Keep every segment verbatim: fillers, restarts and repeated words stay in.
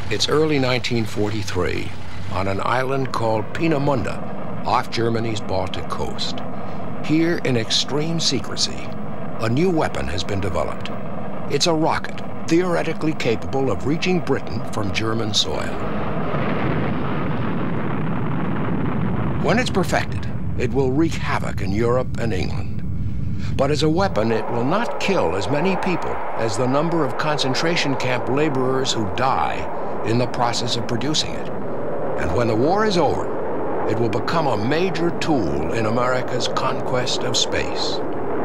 It's early nineteen forty-three on an island called Peenemünde off Germany's Baltic coast. Here, in extreme secrecy, a new weapon has been developed. It's a rocket theoretically capable of reaching Britain from German soil. When it's perfected, it will wreak havoc in Europe and England. But as a weapon, it will not kill as many people as the number of concentration camp laborers who die in the process of producing it. And when the war is over, it will become a major tool in America's conquest of space.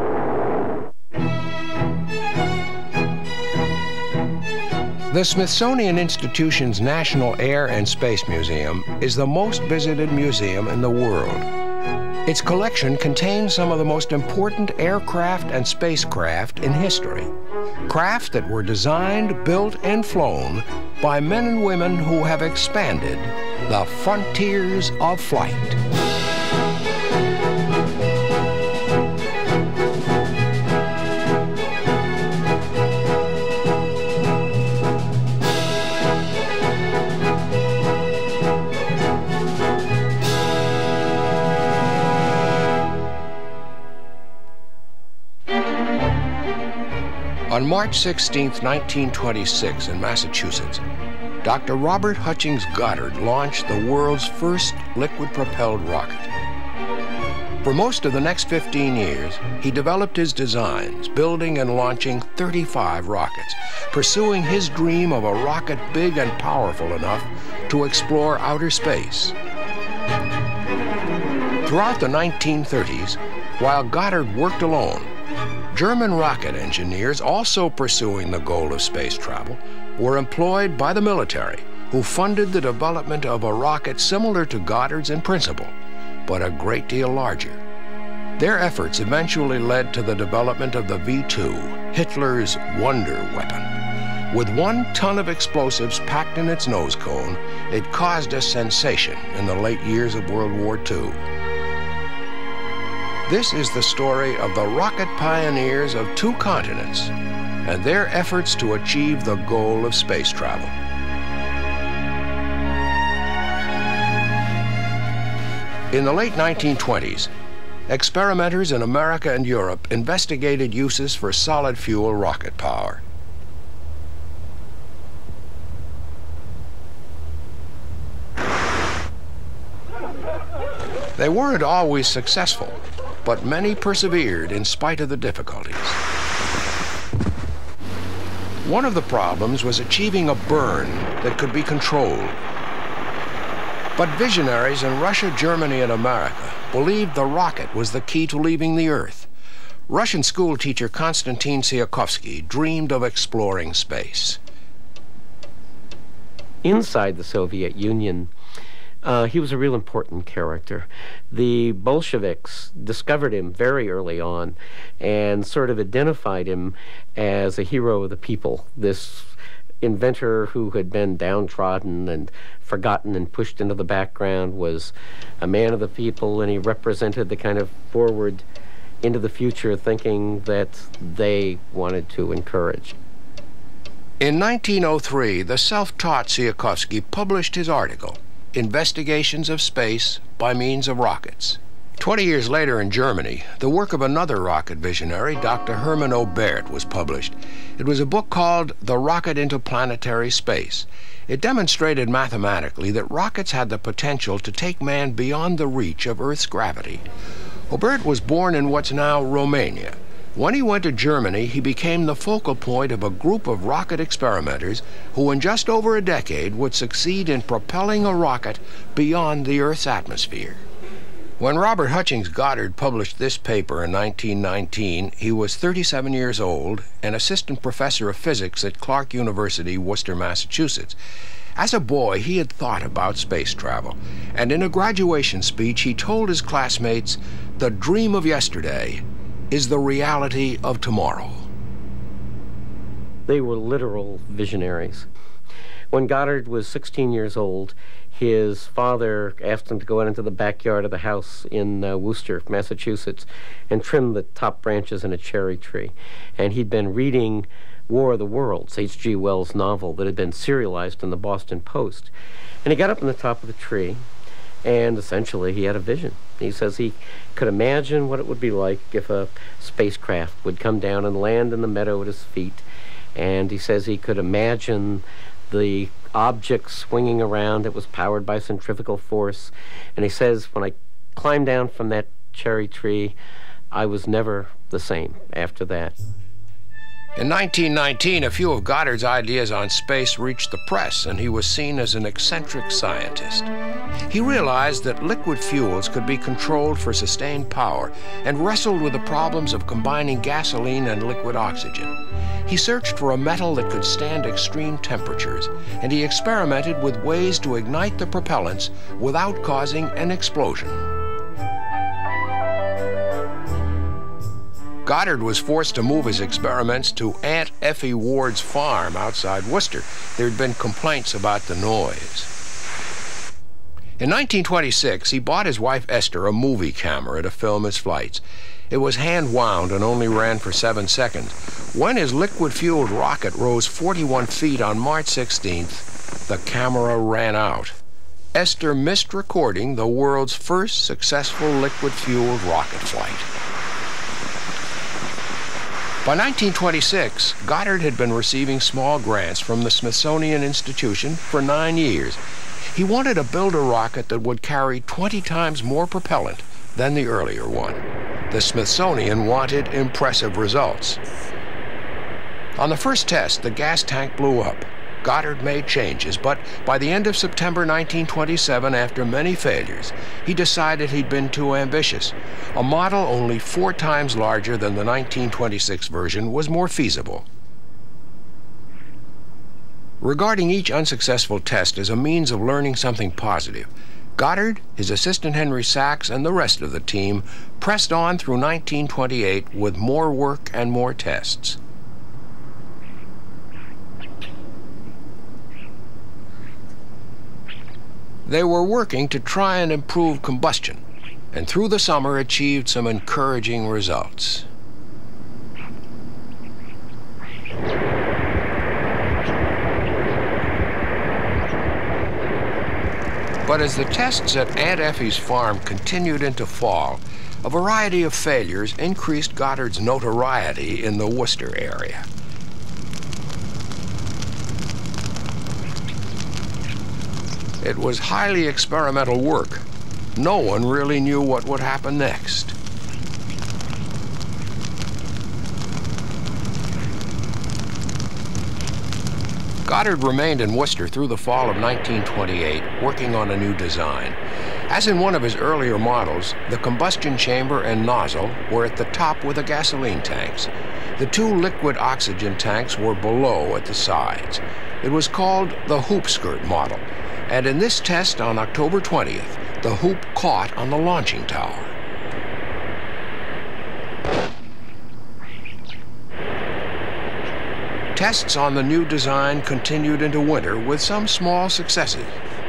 The Smithsonian Institution's National Air and Space Museum is the most visited museum in the world. Its collection contains some of the most important aircraft and spacecraft in history. Craft that were designed, built, and flown by men and women who have expanded the frontiers of flight. On March sixteenth, nineteen twenty-six, in Massachusetts, Doctor Robert Hutchings Goddard launched the world's first liquid-propelled rocket. For most of the next fifteen years, he developed his designs, building and launching thirty-five rockets, pursuing his dream of a rocket big and powerful enough to explore outer space. Throughout the nineteen thirties, while Goddard worked alone, German rocket engineers, also pursuing the goal of space travel, were employed by the military, who funded the development of a rocket similar to Goddard's in principle, but a great deal larger. Their efforts eventually led to the development of the V two, Hitler's wonder weapon. With one ton of explosives packed in its nose cone, it caused a sensation in the late years of World War Two. This is the story of the rocket pioneers of two continents and their efforts to achieve the goal of space travel. In the late nineteen twenties, experimenters in America and Europe investigated uses for solid fuel rocket power. They weren't always successful, but many persevered in spite of the difficulties. One of the problems was achieving a burn that could be controlled. But visionaries in Russia, Germany, and America believed the rocket was the key to leaving the Earth. Russian schoolteacher Konstantin Tsiolkovsky dreamed of exploring space. Inside the Soviet Union, Uh, he was a real important character. The Bolsheviks discovered him very early on and sort of identified him as a hero of the people, this inventor who had been downtrodden and forgotten and pushed into the background was a man of the people, and he represented the kind of forward into the future thinking that they wanted to encourage. In nineteen oh three, the self-taught Tsiolkovsky published his article, Investigations of Space by Means of Rockets. Twenty years later in Germany, the work of another rocket visionary, Doctor Hermann Oberth, was published. It was a book called The Rocket into Planetary Space. It demonstrated mathematically that rockets had the potential to take man beyond the reach of Earth's gravity. Oberth was born in what's now Romania. When he went to Germany, he became the focal point of a group of rocket experimenters who in just over a decade would succeed in propelling a rocket beyond the Earth's atmosphere. When Robert Hutchings Goddard published this paper in nineteen nineteen, he was thirty-seven years old and assistant professor of physics at Clark University, Worcester, Massachusetts. As a boy, he had thought about space travel, and in a graduation speech, he told his classmates, "The dream of yesterday is the reality of tomorrow." They were literal visionaries. When Goddard was sixteen years old, his father asked him to go out into the backyard of the house in uh, Worcester, Massachusetts, and trim the top branches in a cherry tree. And he'd been reading War of the Worlds, H G Wells' novel that had been serialized in the Boston Post. And he got up on the top of the tree, and essentially he had a vision. He says he could imagine what it would be like if a spacecraft would come down and land in the meadow at his feet. And he says he could imagine the object swinging around that was powered by centrifugal force. And he says, when I climbed down from that cherry tree, I was never the same after that. In nineteen nineteen, a few of Goddard's ideas on space reached the press, and he was seen as an eccentric scientist. He realized that liquid fuels could be controlled for sustained power and wrestled with the problems of combining gasoline and liquid oxygen. He searched for a metal that could stand extreme temperatures, and he experimented with ways to ignite the propellants without causing an explosion. Goddard was forced to move his experiments to Aunt Effie Ward's farm outside Worcester. There had been complaints about the noise. In nineteen twenty-six, he bought his wife Esther a movie camera to film his flights. It was hand-wound and only ran for seven seconds. When his liquid-fueled rocket rose forty-one feet on March sixteenth, the camera ran out. Esther missed recording the world's first successful liquid-fueled rocket flight. By nineteen twenty-six, Goddard had been receiving small grants from the Smithsonian Institution for nine years. He wanted to build a rocket that would carry twenty times more propellant than the earlier one. The Smithsonian wanted impressive results. On the first test, the gas tank blew up. Goddard made changes, but by the end of September nineteen twenty-seven, after many failures, he decided he'd been too ambitious. A model only four times larger than the nineteen twenty-six version was more feasible. Regarding each unsuccessful test as a means of learning something positive, Goddard, his assistant Henry Sachs, and the rest of the team pressed on through nineteen twenty-eight with more work and more tests. They were working to try and improve combustion, and through the summer achieved some encouraging results. But as the tests at Aunt Effie's farm continued into fall, a variety of failures increased Goddard's notoriety in the Worcester area. It was highly experimental work. No one really knew what would happen next. Goddard remained in Worcester through the fall of nineteen twenty-eight, working on a new design. As in one of his earlier models, the combustion chamber and nozzle were at the top with the gasoline tanks. The two liquid oxygen tanks were below at the sides. It was called the hoop skirt model. And in this test on October twentieth, the hoop caught on the launching tower. Tests on the new design continued into winter with some small successes.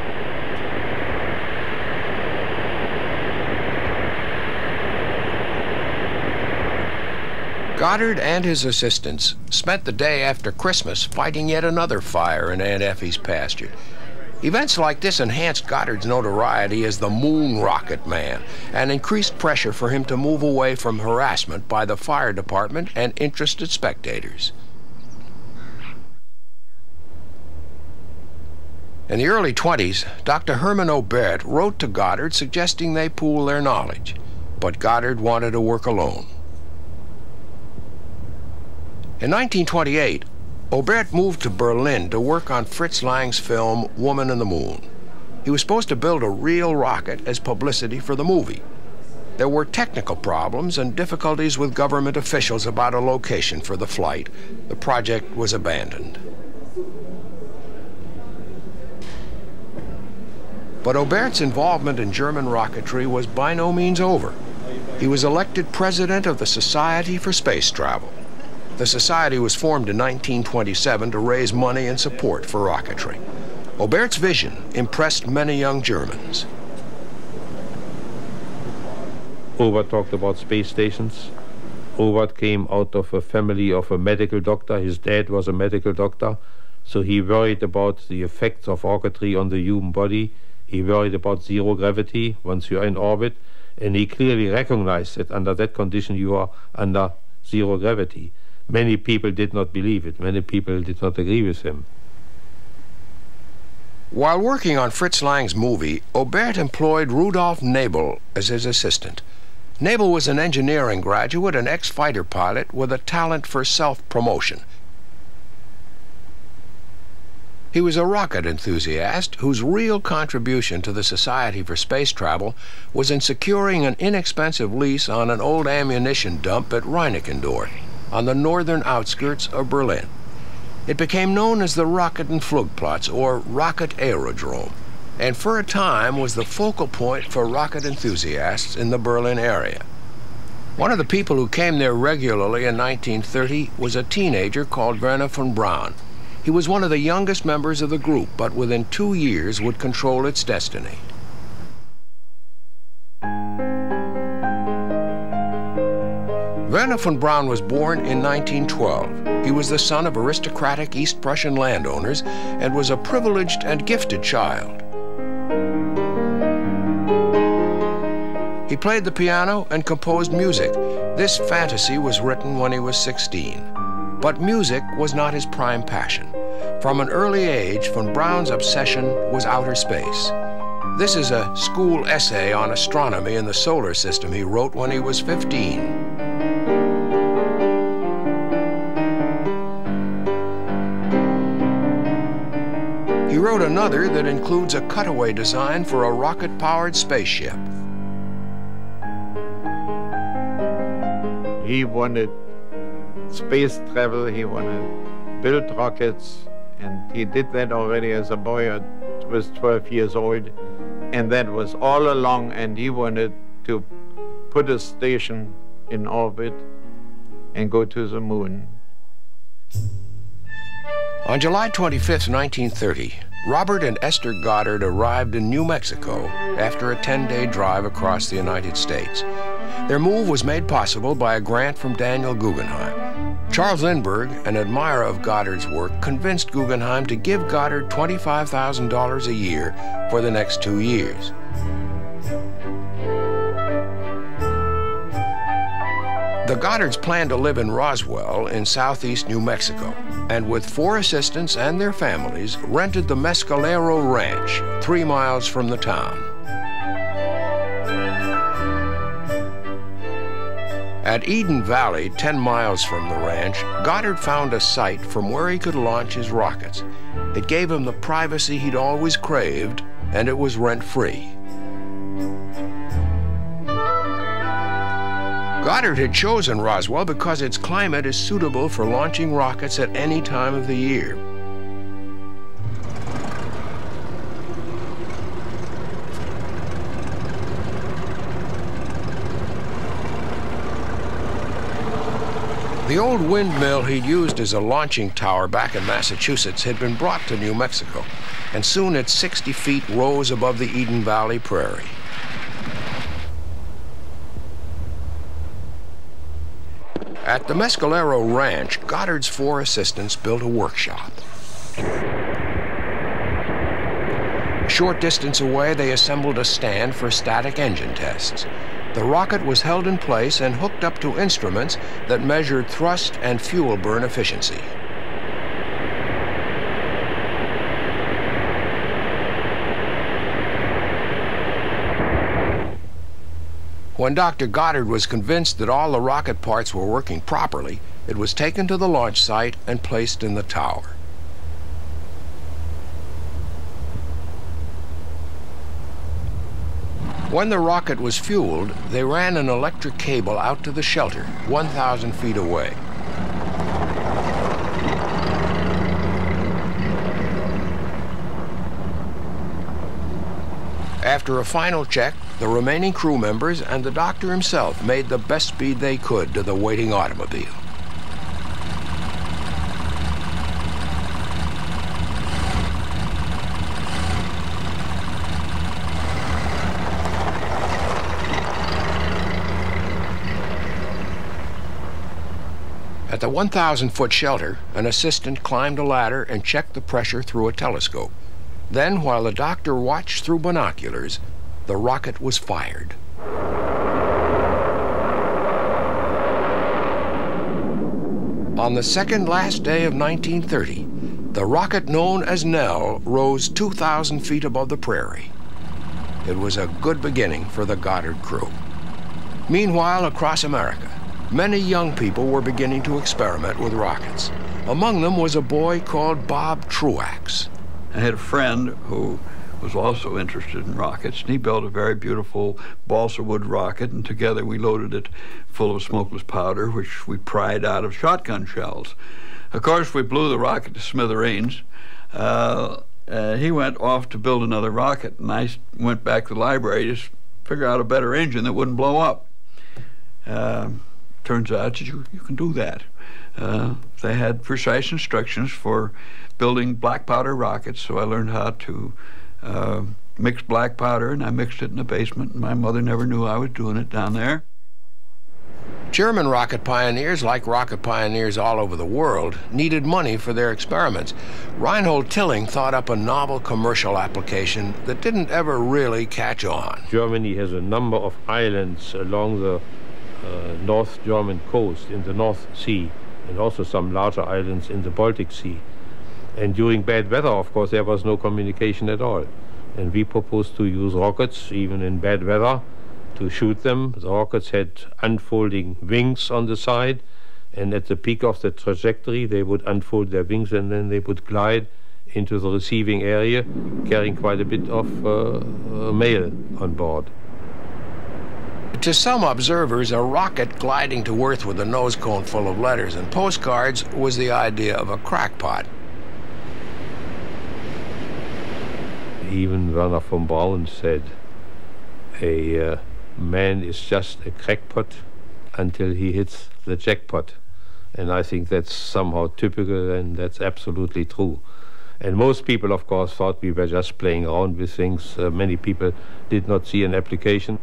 Goddard and his assistants spent the day after Christmas fighting yet another fire in Aunt Effie's pasture. Events like this enhanced Goddard's notoriety as the Moon Rocket Man and increased pressure for him to move away from harassment by the fire department and interested spectators. In the early twenties, Doctor Herman Obert wrote to Goddard suggesting they pool their knowledge, but Goddard wanted to work alone. In nineteen twenty-eight, Obert moved to Berlin to work on Fritz Lang's film Woman in the Moon. He was supposed to build a real rocket as publicity for the movie. There were technical problems and difficulties with government officials about a location for the flight. The project was abandoned. But Obert's involvement in German rocketry was by no means over. He was elected president of the Society for Space Travel. The society was formed in nineteen twenty-seven to raise money and support for rocketry. Obert's vision impressed many young Germans. Obert talked about space stations. Robert came out of a family of a medical doctor. His dad was a medical doctor, so he worried about the effects of rocketry on the human body. He worried about zero gravity once you are in orbit, and he clearly recognized that under that condition you are under zero gravity. Many people did not believe it. Many people did not agree with him. While working on Fritz Lang's movie, Aubert employed Rudolf Nebel as his assistant. Nebel was an engineering graduate and ex-fighter pilot with a talent for self-promotion. He was a rocket enthusiast whose real contribution to the Society for Space Travel was in securing an inexpensive lease on an old ammunition dump at Reinickendorf, on the northern outskirts of Berlin. It became known as the Rocket and Flugplatz, or Rocket Aerodrome, and for a time was the focal point for rocket enthusiasts in the Berlin area. One of the people who came there regularly in nineteen thirty was a teenager called Wernher von Braun. He was one of the youngest members of the group, but within two years would control its destiny. Wernher von Braun was born in nineteen twelve. He was the son of aristocratic East Prussian landowners and was a privileged and gifted child. He played the piano and composed music. This fantasy was written when he was sixteen. But music was not his prime passion. From an early age, von Braun's obsession was outer space. This is a school essay on astronomy in the solar system he wrote when he was fifteen. He wrote another that includes a cutaway design for a rocket-powered spaceship. He wanted space travel, he wanted to build rockets, and he did that already as a boy. He was twelve years old, and that was all along, and he wanted to put a station in orbit and go to the moon. On July twenty-fifth, nineteen thirty, Robert and Esther Goddard arrived in New Mexico after a ten-day drive across the United States. Their move was made possible by a grant from Daniel Guggenheim. Charles Lindbergh, an admirer of Goddard's work, convinced Guggenheim to give Goddard twenty-five thousand dollars a year for the next two years. The Goddards planned to live in Roswell in southeast New Mexico, and with four assistants and their families, rented the Mescalero Ranch, three miles from the town. At Eden Valley, ten miles from the ranch, Goddard found a site from where he could launch his rockets. It gave him the privacy he'd always craved, and it was rent-free. Goddard had chosen Roswell because its climate is suitable for launching rockets at any time of the year. The old windmill he'd used as a launching tower back in Massachusetts had been brought to New Mexico, and soon its sixty feet rose above the Eden Valley prairie. At the Mescalero Ranch, Goddard's four assistants built a workshop. A short distance away, they assembled a stand for static engine tests. The rocket was held in place and hooked up to instruments that measured thrust and fuel burn efficiency. When Doctor Goddard was convinced that all the rocket parts were working properly, it was taken to the launch site and placed in the tower. When the rocket was fueled, they ran an electric cable out to the shelter, one thousand feet away. After a final check, the remaining crew members and the doctor himself made the best speed they could to the waiting automobile. At the one thousand foot shelter, an assistant climbed a ladder and checked the pressure through a telescope. Then, while the doctor watched through binoculars, the rocket was fired. On the second last day of nineteen thirty, the rocket known as Nell rose two thousand feet above the prairie. It was a good beginning for the Goddard crew. Meanwhile, across America, many young people were beginning to experiment with rockets. Among them was a boy called Bob Truax. I had a friend who was also interested in rockets, and he built a very beautiful balsa wood rocket, and together we loaded it full of smokeless powder, which we pried out of shotgun shells. Of course, we blew the rocket to smithereens. Uh, uh, he went off to build another rocket, and I went back to the library to figure out a better engine that wouldn't blow up. Uh, turns out you, you can do that. Uh, they had precise instructions for building black powder rockets, so I learned how to uh, mix black powder, and I mixed it in the basement, and my mother never knew I was doing it down there. German rocket pioneers, like rocket pioneers all over the world, needed money for their experiments. Reinhold Tilling thought up a novel commercial application that didn't ever really catch on. Germany has a number of islands along the uh, North German coast in the North Sea, and also some larger islands in the Baltic Sea. And during bad weather, of course, there was no communication at all. And we proposed to use rockets, even in bad weather, to shoot them. The rockets had unfolding wings on the side, and at the peak of the trajectory, they would unfold their wings, and then they would glide into the receiving area, carrying quite a bit of uh, uh, mail on board. To some observers, a rocket gliding to Earth with a nose cone full of letters and postcards was the idea of a crackpot. Even Wernher von Braun said, a uh, man is just a crackpot until he hits the jackpot. And I think that's somehow typical, and that's absolutely true. And most people, of course, thought we were just playing around with things. Uh, many people did not see an application.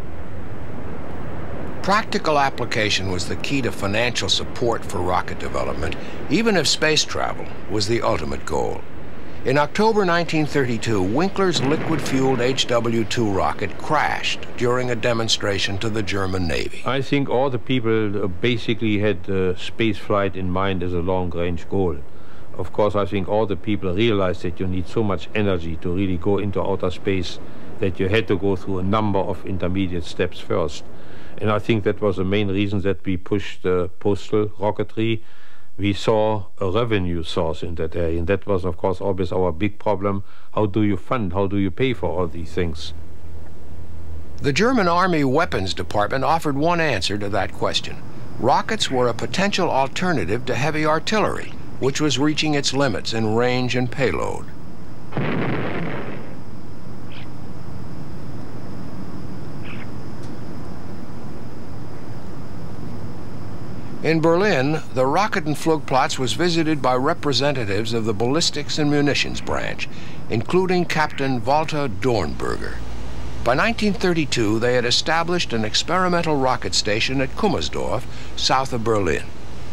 Practical application was the key to financial support for rocket development, even if space travel was the ultimate goal. In October nineteen thirty-two, Winkler's liquid-fueled H W two rocket crashed during a demonstration to the German Navy. I think all the people uh, basically had uh, space flight in mind as a long-range goal. Of course, I think all the people realized that you need so much energy to really go into outer space that you had to go through a number of intermediate steps first. And I think that was the main reason that we pushed uh, postal rocketry. We saw a revenue source in that area, and that was, of course, always our big problem. How do you fund, how do you pay for all these things? The German Army Weapons Department offered one answer to that question. Rockets were a potential alternative to heavy artillery, which was reaching its limits in range and payload. In Berlin, the Rocket and Flugplatz was visited by representatives of the Ballistics and Munitions Branch, including Captain Walter Dornberger. By nineteen thirty-two, they had established an experimental rocket station at Kummersdorf, south of Berlin.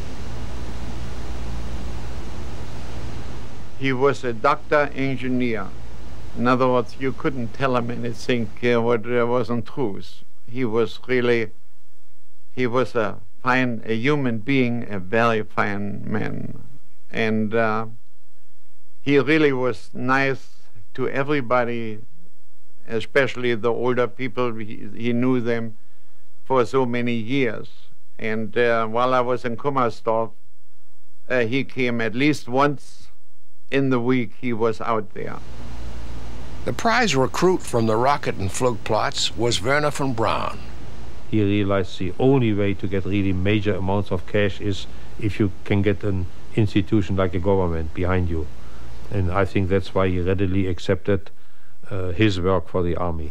He was a doctor engineer. In other words, you couldn't tell him anything uh, what uh, wasn't truth. He was really, he was a fine, a human being, a very fine man. And uh, he really was nice to everybody, especially the older people. He, he knew them for so many years. And uh, while I was in Kummersdorf, uh, he came at least once in the week. He was out there. The prize recruit from the Rocket and Flugplatz was Wernher von Braun. He realized the only way to get really major amounts of cash is if you can get an institution like a government behind you. And I think that's why he readily accepted uh, his work for the army.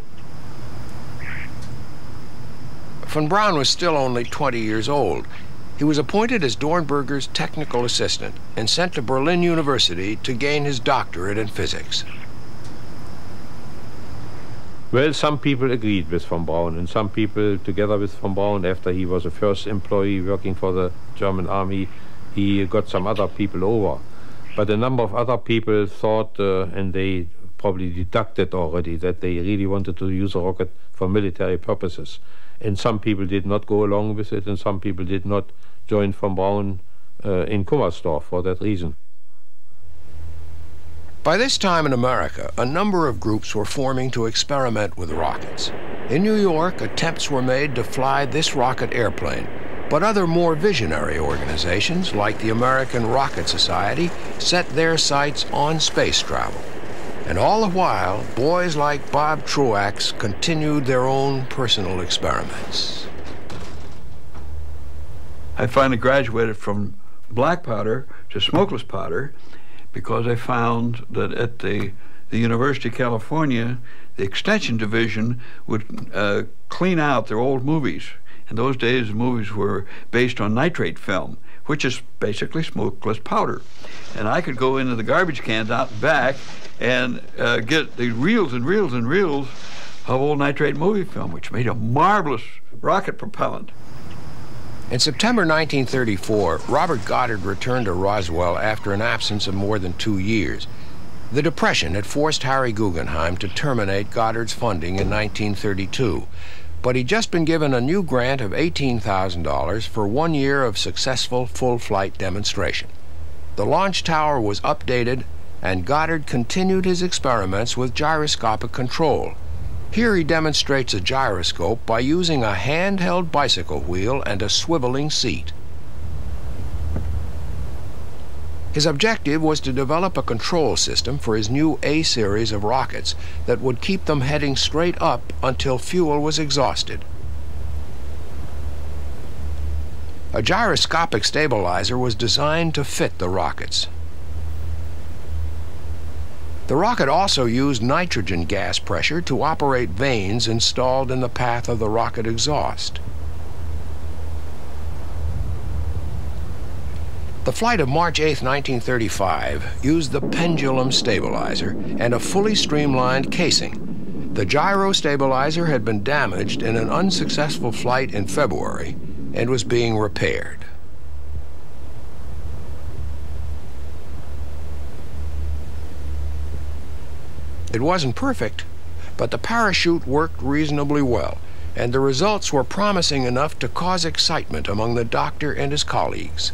Von Braun was still only twenty years old. He was appointed as Dornberger's technical assistant and sent to Berlin University to gain his doctorate in physics. Well, some people agreed with von Braun, and some people, together with von Braun, after he was a first employee working for the German army, he got some other people over. But a number of other people thought, uh, and they probably deducted already, that they really wanted to use a rocket for military purposes. And some people did not go along with it, and some people did not join von Braun uh, in Kummersdorf for that reason. By this time in America, a number of groups were forming to experiment with rockets. In New York, attempts were made to fly this rocket airplane, but other more visionary organizations, like the American Rocket Society, set their sights on space travel. And all the while, boys like Bob Truax continued their own personal experiments. I finally graduated from black powder to smokeless powder because I found that at the, the University of California, the Extension Division would uh, clean out their old movies. In those days, the movies were based on nitrate film, which is basically smokeless powder. And I could go into the garbage cans out and back and uh, get the reels and reels and reels of old nitrate movie film, which made a marvelous rocket propellant. In September nineteen thirty-four, Robert Goddard returned to Roswell after an absence of more than two years. The Depression had forced Harry Guggenheim to terminate Goddard's funding in nineteen thirty-two, but he'd just been given a new grant of eighteen thousand dollars for one year of successful full-flight demonstration. The launch tower was updated, and Goddard continued his experiments with gyroscopic control. Here he demonstrates a gyroscope by using a handheld bicycle wheel and a swiveling seat. His objective was to develop a control system for his new A series of rockets that would keep them heading straight up until fuel was exhausted. A gyroscopic stabilizer was designed to fit the rockets. The rocket also used nitrogen gas pressure to operate vanes installed in the path of the rocket exhaust. The flight of March eighth, nineteen thirty-five used the pendulum stabilizer and a fully streamlined casing. The gyro stabilizer had been damaged in an unsuccessful flight in February and was being repaired. It wasn't perfect, but the parachute worked reasonably well, and the results were promising enough to cause excitement among the doctor and his colleagues.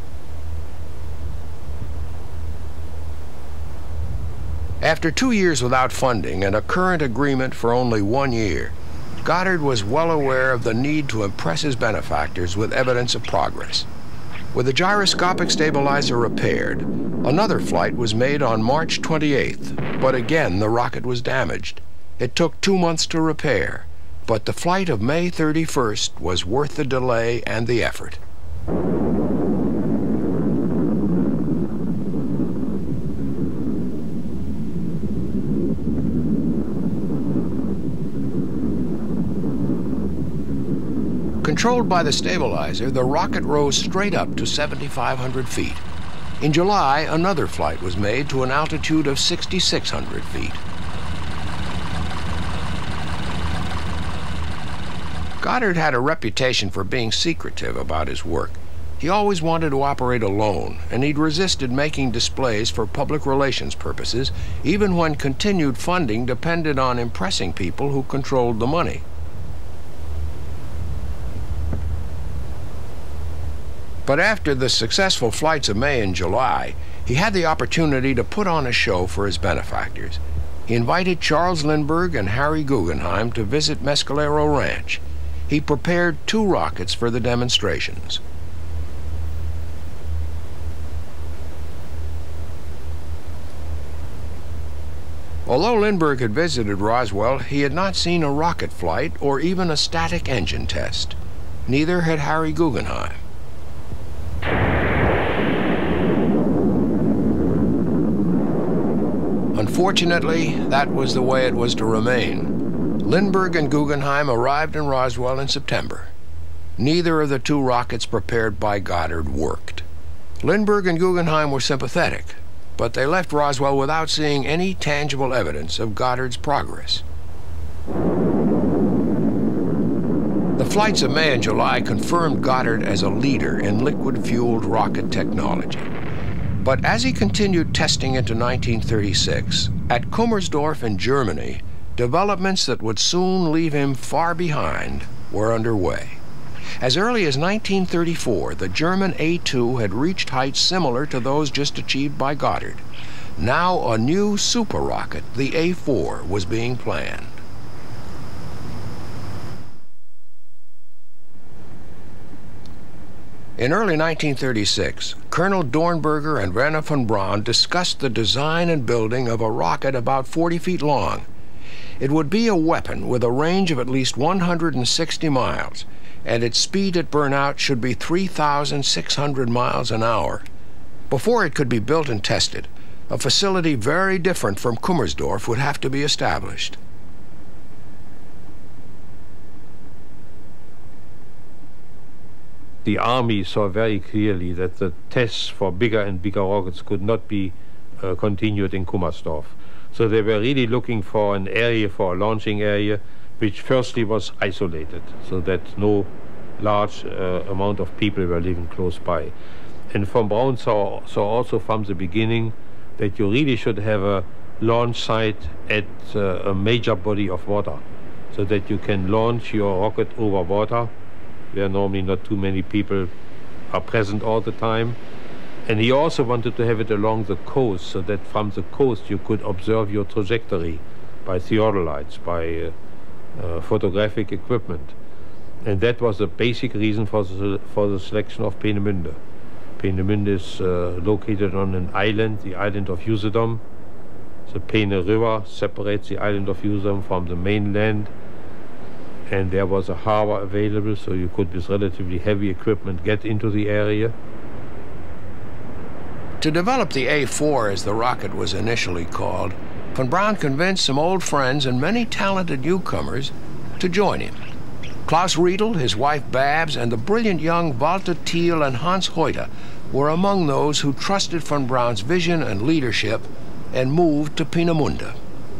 After two years without funding and a current agreement for only one year, Goddard was well aware of the need to impress his benefactors with evidence of progress. With the gyroscopic stabilizer repaired, another flight was made on March twenty-eighth, but again the rocket was damaged. It took two months to repair, but the flight of May thirty-first was worth the delay and the effort. Controlled by the stabilizer, the rocket rose straight up to seventy-five hundred feet. In July, another flight was made to an altitude of sixty-six hundred feet. Goddard had a reputation for being secretive about his work. He always wanted to operate alone, and he'd resisted making displays for public relations purposes, even when continued funding depended on impressing people who controlled the money. But after the successful flights of May and July, he had the opportunity to put on a show for his benefactors. He invited Charles Lindbergh and Harry Guggenheim to visit Mescalero Ranch. He prepared two rockets for the demonstrations. Although Lindbergh had visited Roswell, he had not seen a rocket flight or even a static engine test. Neither had Harry Guggenheim. Unfortunately, that was the way it was to remain. Lindbergh and Guggenheim arrived in Roswell in September. Neither of the two rockets prepared by Goddard worked. Lindbergh and Guggenheim were sympathetic, but they left Roswell without seeing any tangible evidence of Goddard's progress. flights of May and July confirmed Goddard as a leader in liquid-fueled rocket technology. But as he continued testing into nineteen thirty-six, at Kummersdorf in Germany, developments that would soon leave him far behind were underway. As early as nineteen thirty-four, the German A two had reached heights similar to those just achieved by Goddard. Now a new super rocket, the A four, was being planned. In early nineteen thirty-six, Colonel Dornberger and Wernher von Braun discussed the design and building of a rocket about forty feet long. It would be a weapon with a range of at least one hundred sixty miles, and its speed at burnout should be three thousand six hundred miles an hour. Before it could be built and tested, a facility very different from Kummersdorf would have to be established. The Army saw very clearly that the tests for bigger and bigger rockets could not be uh, continued in Kummersdorf. So they were really looking for an area, for a launching area, which firstly was isolated, so that no large uh, amount of people were living close by. And von Braun saw, saw also from the beginning that you really should have a launch site at uh, a major body of water, so that you can launch your rocket over water, where normally not too many people are present all the time. And he also wanted to have it along the coast, so that from the coast you could observe your trajectory by theodolites, by uh, uh, photographic equipment. And that was the basic reason for the, for the selection of Peenemünde. Peenemünde is uh, located on an island, the island of Usedom. The Peene River separates the island of Usedom from the mainland, and there was a harbor available, so you could, with relatively heavy equipment, get into the area. To develop the A four, as the rocket was initially called, von Braun convinced some old friends and many talented newcomers to join him. Klaus Riedel, his wife Babs, and the brilliant young Walter Thiel and Hans Hoyte were among those who trusted von Braun's vision and leadership and moved to Peenemünde.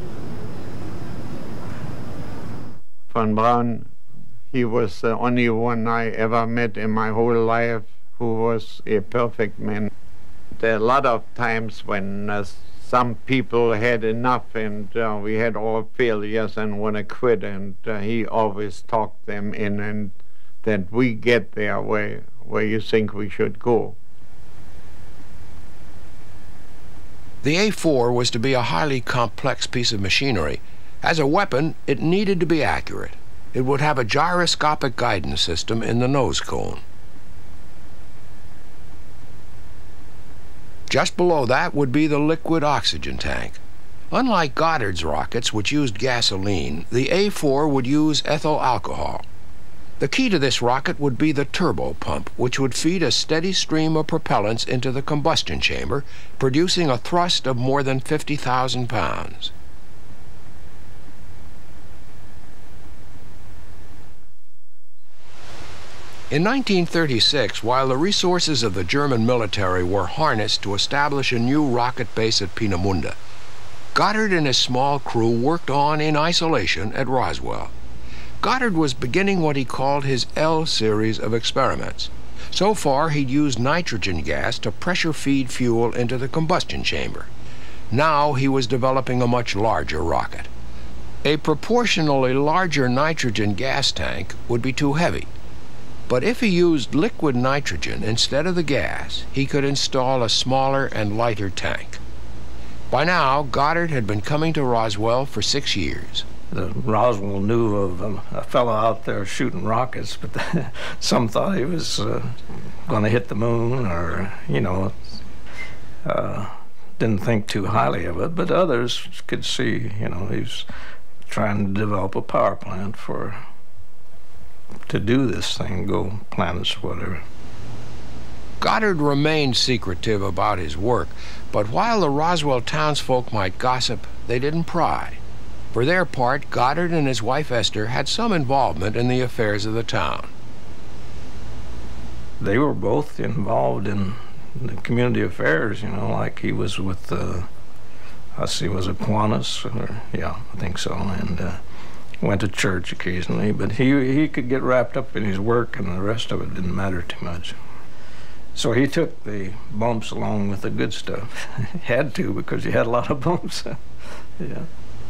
Von Braun, he was the only one I ever met in my whole life who was a perfect man. There are a lot of times when uh, some people had enough, and uh, we had all failures and want to quit, and uh, he always talked them in, and that we get there where, where you think we should go. The A four was to be a highly complex piece of machinery. As a weapon, it needed to be accurate. It would have a gyroscopic guidance system in the nose cone. Just below that would be the liquid oxygen tank. Unlike Goddard's rockets, which used gasoline, the A four would use ethyl alcohol. The key to this rocket would be the turbo pump, which would feed a steady stream of propellants into the combustion chamber, producing a thrust of more than fifty thousand pounds. In nineteen thirty-six, while the resources of the German military were harnessed to establish a new rocket base at Peenemünde, Goddard and his small crew worked on in isolation at Roswell. Goddard was beginning what he called his L series of experiments. So far, he'd used nitrogen gas to pressure feed fuel into the combustion chamber. Now he was developing a much larger rocket. A proportionally larger nitrogen gas tank would be too heavy. But if he used liquid nitrogen instead of the gas, he could install a smaller and lighter tank. By now, Goddard had been coming to Roswell for six years. The Roswell knew of a, a fellow out there shooting rockets, but the, some thought he was uh, going to hit the moon, or, you know, uh, didn't think too highly of it. But others could see, you know, he was trying to develop a power plant for to do this thing, go planets or whatever. Goddard remained secretive about his work, but while the Roswell townsfolk might gossip, they didn't pry. For their part, Goddard and his wife Esther had some involvement in the affairs of the town. They were both involved in the community affairs, you know, like he was with, uh, I see, was it Qantas? Or, yeah, I think so. And uh, went to church occasionally, but he, he could get wrapped up in his work, and the rest of it didn't matter too much. So he took the bumps along with the good stuff. Had to, because he had a lot of bumps. Yeah.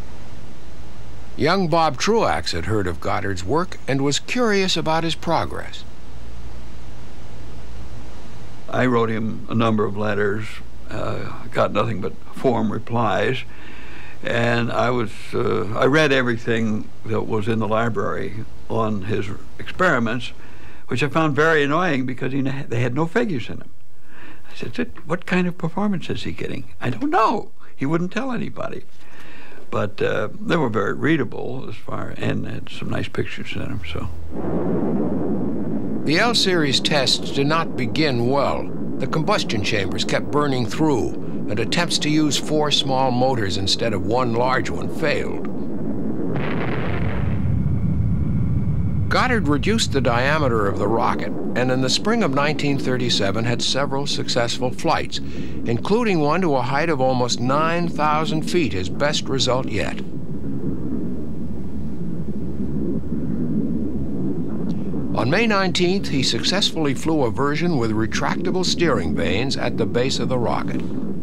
Young Bob Truax had heard of Goddard's work and was curious about his progress. I wrote him a number of letters, uh, got nothing but form replies, and I was uh, I read everything that was in the library on his experiments, which I found very annoying because he, they had no figures in them. I said, what kind of performance is he getting? I don't know. He wouldn't tell anybody. But uh, they were very readable as far, and had some nice pictures in them, so. The L-series tests did not begin well. The combustion chambers kept burning through, and attempts to use four small motors instead of one large one failed. Goddard reduced the diameter of the rocket, and in the spring of nineteen thirty-seven had several successful flights, including one to a height of almost nine thousand feet, his best result yet. On May nineteenth, he successfully flew a version with retractable steering vanes at the base of the rocket.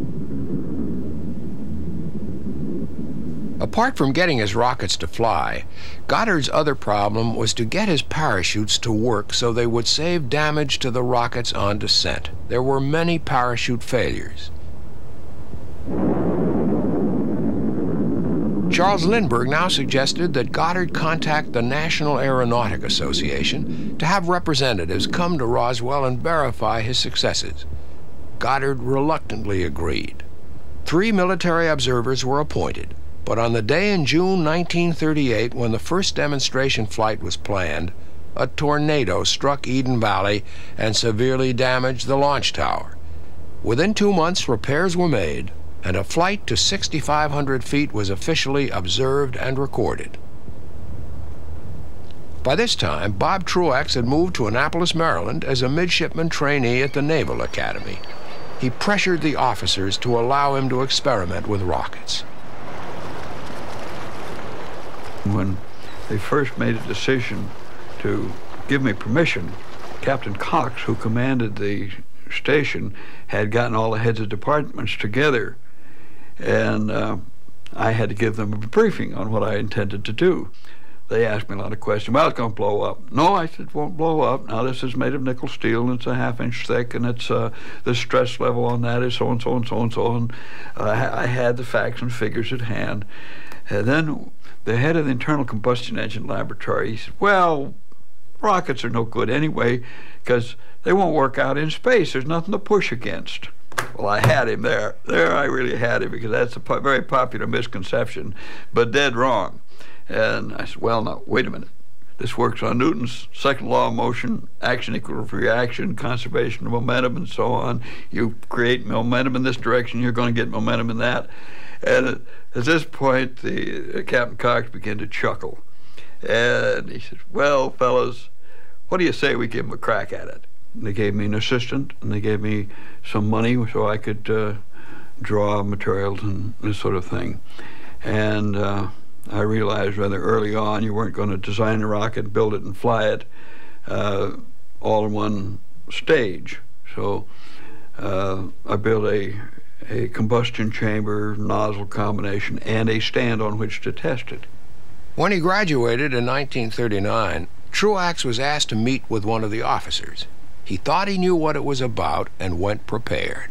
Apart from getting his rockets to fly, Goddard's other problem was to get his parachutes to work so they would save damage to the rockets on descent. There were many parachute failures. Charles Lindbergh now suggested that Goddard contact the National Aeronautic Association to have representatives come to Roswell and verify his successes. Goddard reluctantly agreed. Three military observers were appointed. But on the day in June nineteen thirty-eight, when the first demonstration flight was planned, a tornado struck Eden Valley and severely damaged the launch tower. Within two months, repairs were made, and a flight to sixty-five hundred feet was officially observed and recorded. By this time, Bob Truax had moved to Annapolis, Maryland as a midshipman trainee at the Naval Academy. He pressured the officers to allow him to experiment with rockets. When they first made a decision to give me permission, Captain Cox, who commanded the station, had gotten all the heads of departments together, and uh, I had to give them a briefing on what I intended to do. They asked me a lot of questions. Well, it's going to blow up. No, I said, it won't blow up. Now, this is made of nickel steel, and it's a half inch thick, and it's uh, the stress level on that is so and so and so and so. And uh, I had the facts and figures at hand. And then the head of the internal combustion engine laboratory, he said, well, rockets are no good anyway because they won't work out in space. There's nothing to push against. Well, I had him there. There I really had him, because that's a po very popular misconception, but dead wrong. And I said, well, now, wait a minute. This works on Newton's second law of motion, action equals reaction, conservation of momentum, and so on. You create momentum in this direction, you're going to get momentum in that. And at, at this point, the uh, Captain Cox began to chuckle. And he said, well, fellas, what do you say we give him a crack at it? And they gave me an assistant, and they gave me some money so I could uh, draw materials and this sort of thing. And uh, I realized rather early on you weren't going to design a rocket, build it, and fly it uh, all in one stage. So uh, I built a, a combustion chamber, nozzle combination, and a stand on which to test it. When he graduated in nineteen thirty-nine, Truax was asked to meet with one of the officers. He thought he knew what it was about and went prepared.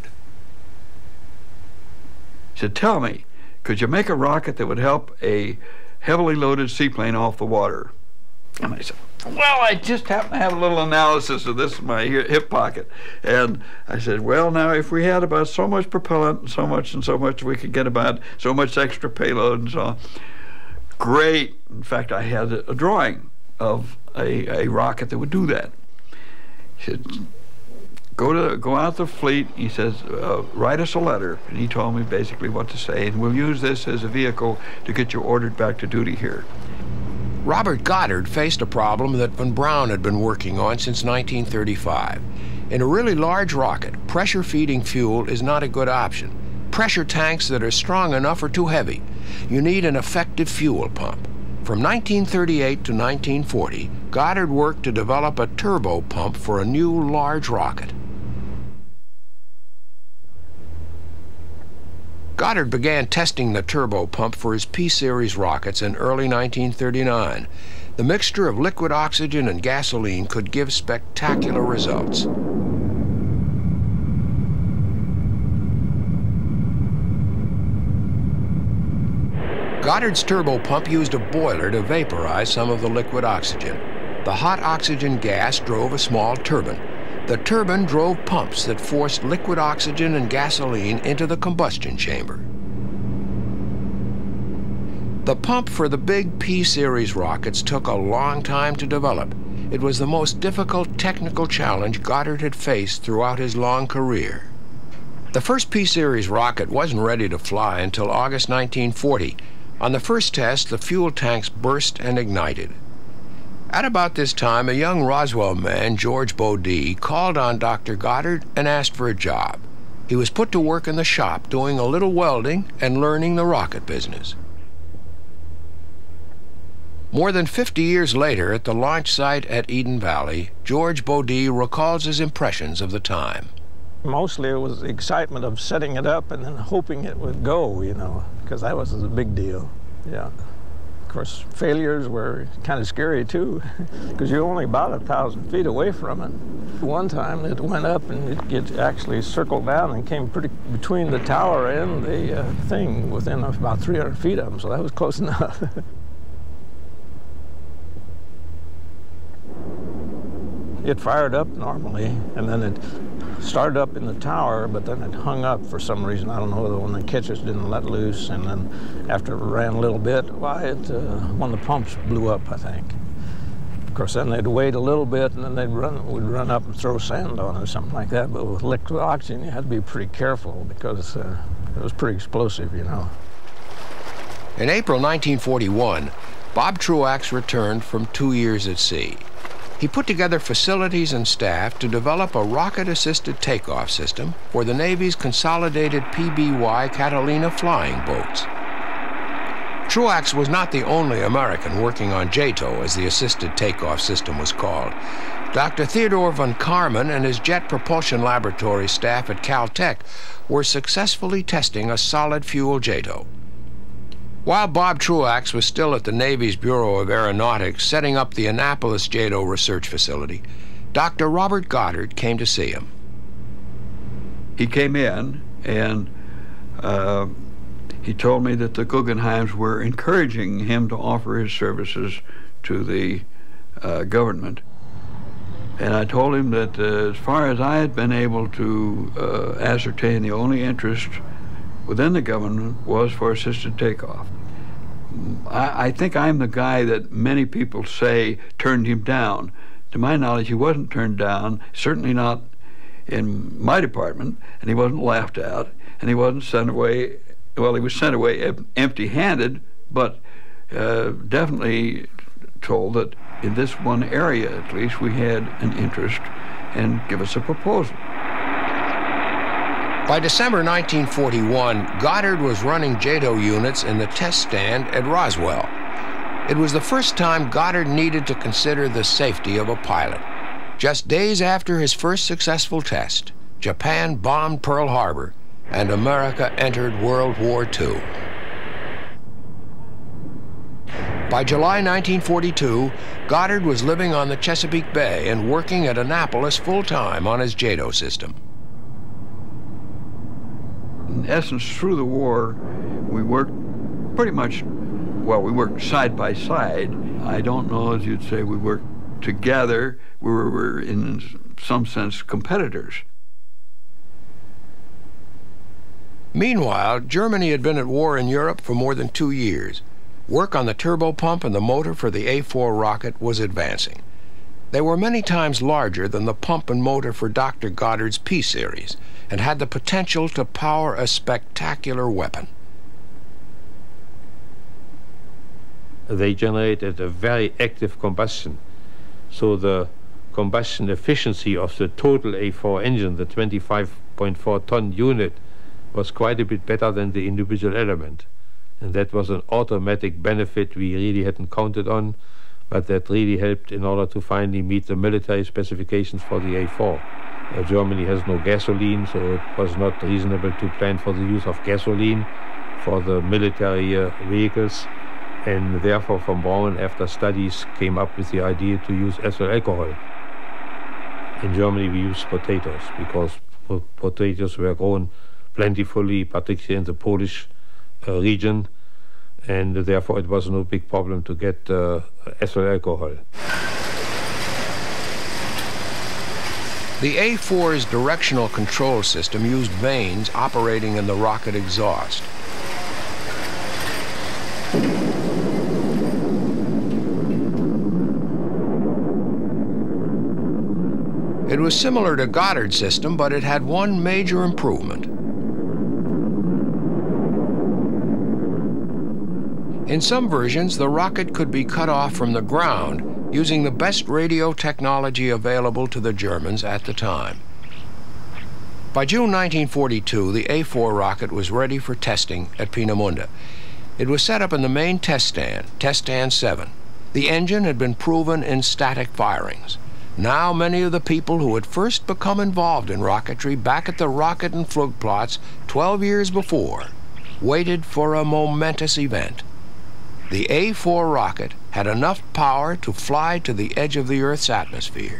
He said, tell me, could you make a rocket that would help a heavily loaded seaplane off the water? And I said, well, I just happen to have a little analysis of this in my hip pocket. And I said, well, now, if we had about so much propellant and so much and so much, we could get about so much extra payload and so on. Great. In fact, I had a drawing of a, a rocket that would do that. He said, go to go out the fleet. He says, uh, write us a letter. And he told me basically what to say. And we'll use this as a vehicle to get you ordered back to duty here. Robert Goddard faced a problem that von Braun had been working on since nineteen thirty-five. In a really large rocket, pressure-feeding fuel is not a good option. Pressure tanks that are strong enough are too heavy. You need an effective fuel pump. From nineteen thirty-eight to nineteen forty, Goddard worked to develop a turbo pump for a new large rocket. Goddard began testing the turbo pump for his P-series rockets in early nineteen thirty-nine. The mixture of liquid oxygen and gasoline could give spectacular results. Goddard's turbo pump used a boiler to vaporize some of the liquid oxygen. The hot oxygen gas drove a small turbine. The turbine drove pumps that forced liquid oxygen and gasoline into the combustion chamber. The pump for the big P-series rockets took a long time to develop. It was the most difficult technical challenge Goddard had faced throughout his long career. The first P-series rocket wasn't ready to fly until August nineteen forty. On the first test, the fuel tanks burst and ignited. At about this time, a young Roswell man, George Bodie, called on Doctor Goddard and asked for a job. He was put to work in the shop doing a little welding and learning the rocket business. More than fifty years later, at the launch site at Eden Valley, George Bodie recalls his impressions of the time. Mostly it was the excitement of setting it up and then hoping it would go, you know, because that was a big deal, yeah. Of course, failures were kind of scary too, because you're only about a thousand feet away from it. One time it went up and it, it actually circled down and came pretty between the tower and the uh, thing within about three hundred feet of them, so that was close enough. It fired up normally, and then it started up in the tower, but then it hung up for some reason. I don't know whether when the catches didn't let loose, and then after it ran a little bit, why, it, uh, one of the pumps blew up, I think. Of course, then they'd wait a little bit, and then they'd run, would run up and throw sand on it or something like that. But with liquid oxygen, you had to be pretty careful because uh, it was pretty explosive, you know. In April nineteen forty-one, Bob Truax returned from two years at sea. He put together facilities and staff to develop a rocket-assisted takeoff system for the Navy's consolidated P B Y Catalina flying boats. Truax was not the only American working on J TOW, as the assisted takeoff system was called. Doctor Theodore von Karman and his Jet Propulsion Laboratory staff at Caltech were successfully testing a solid-fuel J TOW. While Bob Truax was still at the Navy's Bureau of Aeronautics setting up the Annapolis J TOW research facility, Doctor Robert Goddard came to see him. He came in and uh, he told me that the Guggenheims were encouraging him to offer his services to the uh, government. And I told him that uh, as far as I had been able to uh, ascertain, the only interest within the government was for assisted takeoff. I, I think I'm the guy that many people say turned him down. To my knowledge, he wasn't turned down, certainly not in my department, and he wasn't laughed at, and he wasn't sent away, well, he was sent away empty-handed, but uh, definitely told that in this one area, at least, we had an interest, and give us a proposal. By December nineteen forty-one, Goddard was running J TOW units in the test stand at Roswell. It was the first time Goddard needed to consider the safety of a pilot. Just days after his first successful test, Japan bombed Pearl Harbor, and America entered World War Two. By July nineteen forty-two, Goddard was living on the Chesapeake Bay and working at Annapolis full-time on his J TOW system. In essence, through the war, we worked pretty much, well, we worked side by side. I don't know, as you'd say, we worked together. We were, were in some sense, competitors. Meanwhile, Germany had been at war in Europe for more than two years. Work on the turbopump and the motor for the A four rocket was advancing. They were many times larger than the pump and motor for Doctor Goddard's P-series, and had the potential to power a spectacular weapon. They generated a very active combustion. So the combustion efficiency of the total A four engine, the twenty-five point four ton unit, was quite a bit better than the individual element. And that was an automatic benefit we really hadn't counted on, but that really helped in order to finally meet the military specifications for the A four. Uh, Germany has no gasoline, so it was not reasonable to plan for the use of gasoline for the military uh, vehicles. And therefore, von Braun, after studies, came up with the idea to use ethyl alcohol. In Germany, we use potatoes because po potatoes were grown plentifully, particularly in the Polish uh, region, and therefore it was no big problem to get uh, ethyl alcohol. The A four's directional control system used vanes operating in the rocket exhaust. It was similar to Goddard's system, but it had one major improvement. In some versions, the rocket could be cut off from the ground using the best radio technology available to the Germans at the time. By June nineteen forty-two, the A four rocket was ready for testing at Peenemünde. It was set up in the main test stand, Test Stand seven. The engine had been proven in static firings. Now many of the people who had first become involved in rocketry back at the Rocket and Flugplatz twelve years before waited for a momentous event. The A four rocket had enough power to fly to the edge of the Earth's atmosphere.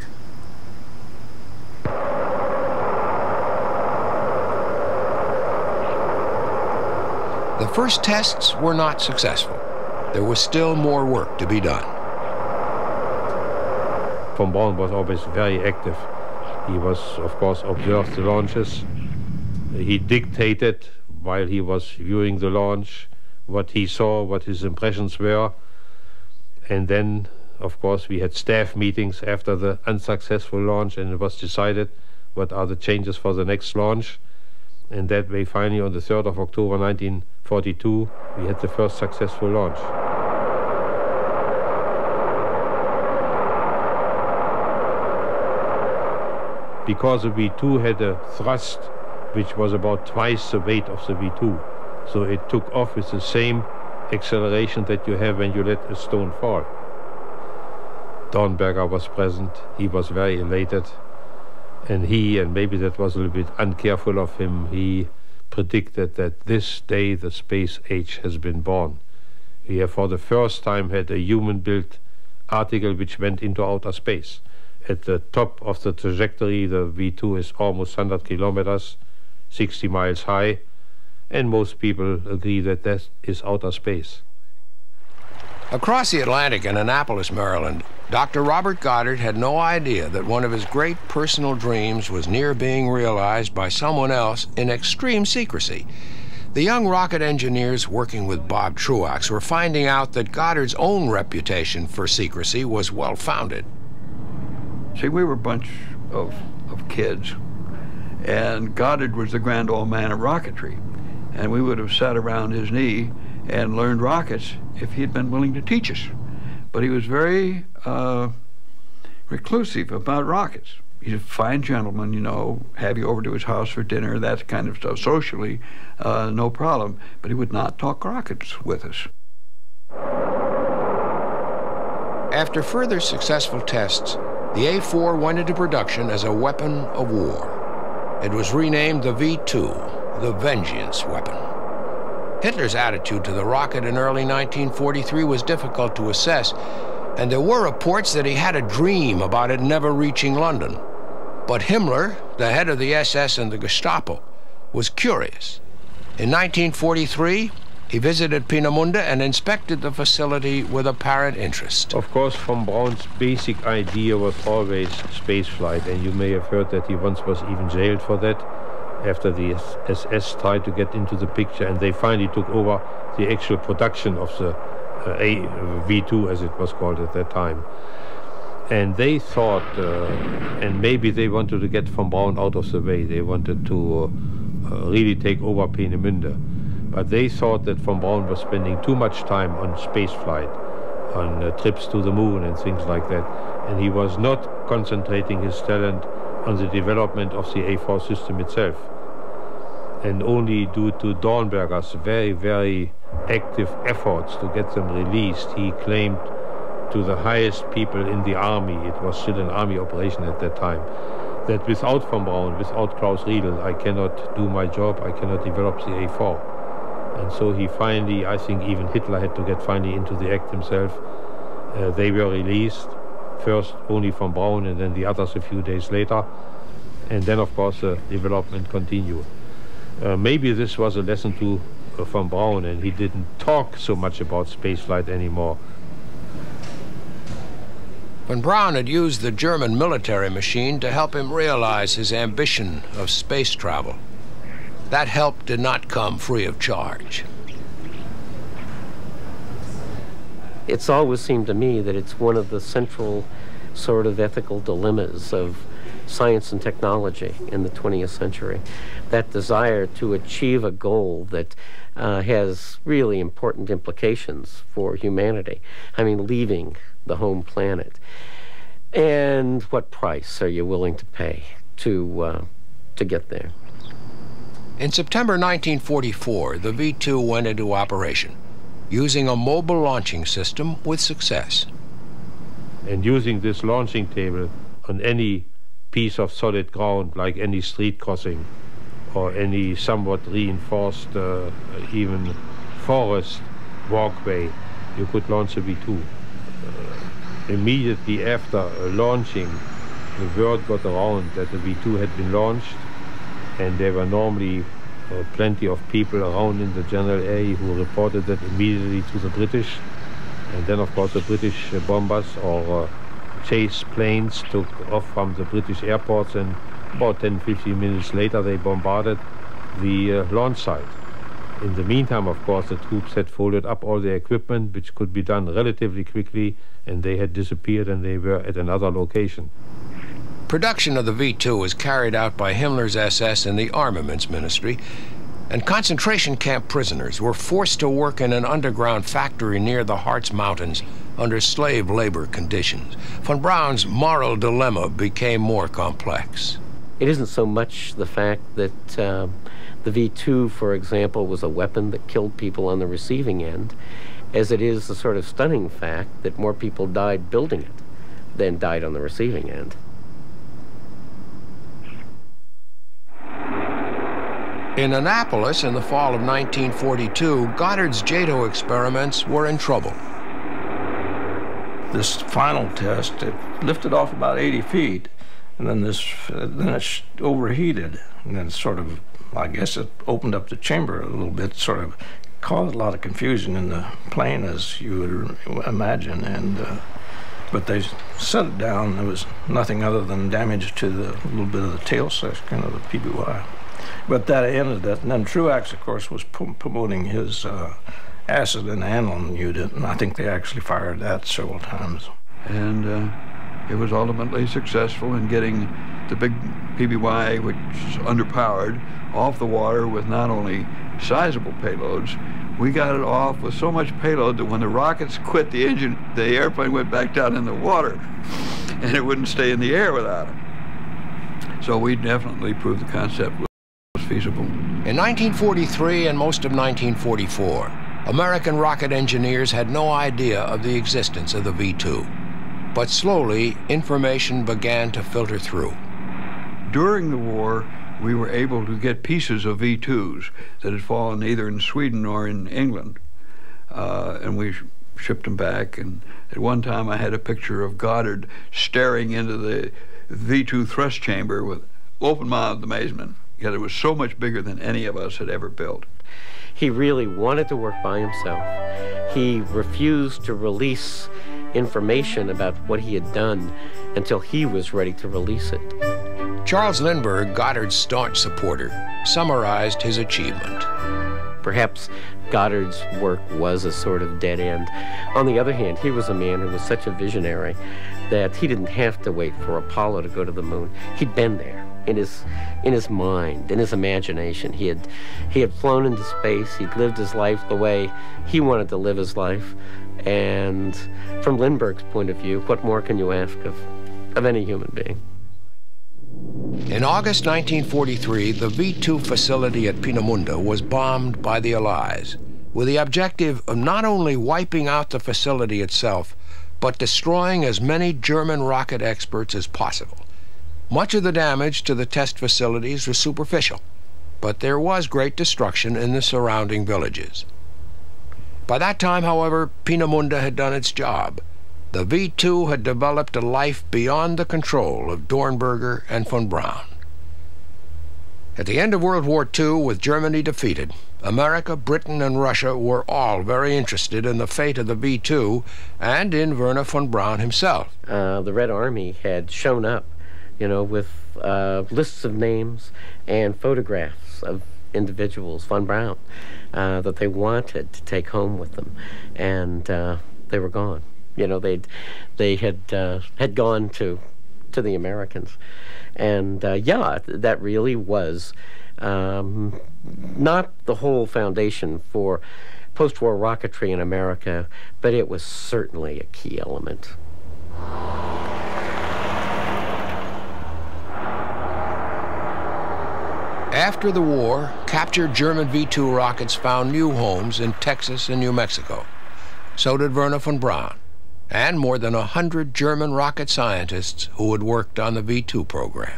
The first tests were not successful. There was still more work to be done. Von Braun was always very active. He was, of course, observed the launches. He dictated while he was viewing the launch what he saw, what his impressions were. And then, of course, we had staff meetings after the unsuccessful launch, and it was decided what are the changes for the next launch. And that way, finally, on the third of October nineteen forty-two, we had the first successful launch. Because the V two had a thrust which was about twice the weight of the V two. So it took off with the same acceleration that you have when you let a stone fall. Dornberger was present. He was very elated. And he, and maybe that was a little bit uncareful of him, he predicted that this day the space age has been born. We have for the first time had a human-built article which went into outer space. At the top of the trajectory, the V two is almost one hundred kilometers, sixty miles high, and most people agree that that is outer space. Across the Atlantic in Annapolis, Maryland, Doctor Robert Goddard had no idea that one of his great personal dreams was near being realized by someone else in extreme secrecy. The young rocket engineers working with Bob Truax were finding out that Goddard's own reputation for secrecy was well-founded. See, we were a bunch of, of kids, and Goddard was the grand old man of rocketry, and we would have sat around his knee and learned rockets if he'd been willing to teach us. But he was very uh, reclusive about rockets. He's a fine gentleman, you know, have you over to his house for dinner, that kind of stuff. Socially, uh, no problem, but he would not talk rockets with us. After further successful tests, the A four went into production as a weapon of war. It was renamed the V two, the vengeance weapon. Hitler's attitude to the rocket in early nineteen forty-three was difficult to assess, and there were reports that he had a dream about it never reaching London. But Himmler, the head of the S S and the Gestapo, was curious. In nineteen forty-three, he visited Peenemünde and inspected the facility with apparent interest. Of course, von Braun's basic idea was always spaceflight, and you may have heard that he once was even jailed for that after the S S tried to get into the picture, and they finally took over the actual production of the uh, A V two, as it was called at that time. And they thought, uh, and maybe they wanted to get von Braun out of the way. They wanted to uh, uh, really take over Peenemünde. But they thought that von Braun was spending too much time on spaceflight, on uh, trips to the moon and things like that. And he was not concentrating his talent on the development of the A four system itself. And only due to Dornberger's very, very active efforts to get them released, he claimed to the highest people in the army, it was still an army operation at that time, that without von Braun, without Klaus Riedel, I cannot do my job, I cannot develop the A four. And so he finally, I think even Hitler had to get finally into the act himself. Uh, they were released, first only von Braun and then the others a few days later. And then, of course, the development continued. Uh, maybe this was a lesson to uh, von Braun, and he didn't talk so much about spaceflight anymore. Von Braun had used the German military machine to help him realize his ambition of space travel. That help did not come free of charge. It's always seemed to me that it's one of the central sort of ethical dilemmas of science and technology in the twentieth century. That desire to achieve a goal that uh, has really important implications for humanity. I mean, leaving the home planet. And what price are you willing to pay to, uh, to get there? In September nineteen forty-four, the V two went into operation, using a mobile launching system with success. And using this launching table on any piece of solid ground, like any street crossing or any somewhat reinforced, uh, even forest walkway, you could launch a V two. Uh, immediately after uh, launching, the word got around that the V two had been launched, and there were normally uh, plenty of people around in the general area who reported that immediately to the British. And then, of course, the British uh, bombers or uh, chase planes took off from the British airports, and about ten to fifteen minutes later they bombarded the uh, launch site. In the meantime, of course, the troops had folded up all their equipment, which could be done relatively quickly, and they had disappeared and they were at another location. Production of the V two was carried out by Himmler's S S and the Armaments Ministry, and concentration camp prisoners were forced to work in an underground factory near the Harz Mountains under slave labor conditions. Von Braun's moral dilemma became more complex. It isn't so much the fact that uh, the V two, for example, was a weapon that killed people on the receiving end, as it is the sort of stunning fact that more people died building it than died on the receiving end. In Annapolis in the fall of nineteen forty-two, Goddard's J A T O experiments were in trouble. This final test, it lifted off about eighty feet, and then this, uh, then it overheated, and then sort of, I guess it opened up the chamber a little bit, sort of caused a lot of confusion in the plane, as you would imagine, and uh, but they set it down. There was nothing other than damage to the little bit of the tail section of the P B Y. But that ended it, and then Truax, of course, was promoting his uh, acid and aniline unit, and I think they actually fired that several times. And uh, it was ultimately successful in getting the big P B Y, which is underpowered, off the water with not only sizable payloads, we got it off with so much payload that when the rockets quit the engine, the airplane went back down in the water, and it wouldn't stay in the air without it. So we definitely proved the concept was feasible. In nineteen forty-three and most of nineteen forty-four, American rocket engineers had no idea of the existence of the V two. But slowly, information began to filter through. During the war, we were able to get pieces of V twos that had fallen either in Sweden or in England, uh, and we sh shipped them back. And at one time, I had a picture of Goddard staring into the V two thrust chamber with open-mouthed amazement, because it was so much bigger than any of us had ever built. He really wanted to work by himself. He refused to release information about what he had done until he was ready to release it. Charles Lindbergh, Goddard's staunch supporter, summarized his achievement. Perhaps Goddard's work was a sort of dead end. On the other hand, he was a man who was such a visionary that he didn't have to wait for Apollo to go to the moon. He'd been there. In his, in his mind, in his imagination. He had, he had flown into space. He'd lived his life the way he wanted to live his life. And from Lindbergh's point of view, what more can you ask of, of any human being? In August nineteen forty-three, the V two facility at Peenemünde was bombed by the Allies. with the objective of not only wiping out the facility itself, but destroying as many German rocket experts as possible. Much of the damage to the test facilities was superficial, but there was great destruction in the surrounding villages. By that time, however, Peenemünde had done its job. The V two had developed a life beyond the control of Dornberger and von Braun. At the end of World War Two, with Germany defeated, America, Britain, and Russia were all very interested in the fate of the V two and in Wernher von Braun himself. Uh, the Red Army had shown up, you know, with uh, lists of names and photographs of individuals, von Braun, uh, that they wanted to take home with them, and uh, they were gone. You know, they'd they had uh, had gone to to the Americans, and uh, yeah, that really was um, not the whole foundation for post-war rocketry in America, but it was certainly a key element. After the war, captured German V two rockets found new homes in Texas and New Mexico. So did Wernher von Braun, and more than a hundred German rocket scientists who had worked on the V two program.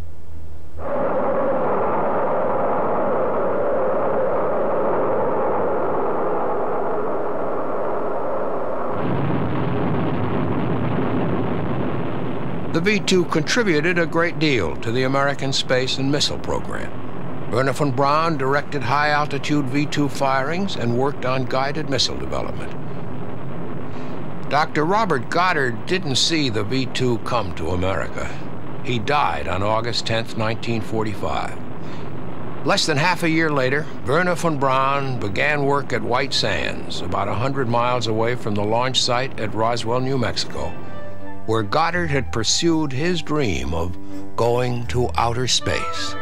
The V two contributed a great deal to the American space and missile program. Wernher von Braun directed high-altitude V two firings and worked on guided missile development. Doctor Robert Goddard didn't see the V two come to America. He died on August tenth, nineteen forty-five. Less than half a year later, Wernher von Braun began work at White Sands, about one hundred miles away from the launch site at Roswell, New Mexico, where Goddard had pursued his dream of going to outer space.